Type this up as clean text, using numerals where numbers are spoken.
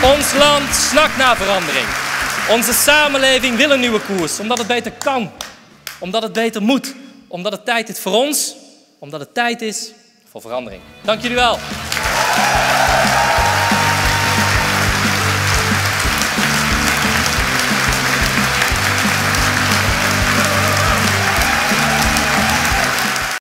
Ons land snakt naar verandering. Onze samenleving wil een nieuwe koers, omdat het beter kan. Omdat het beter moet. Omdat het tijd is voor ons. Omdat het tijd is voor verandering. Dank jullie wel.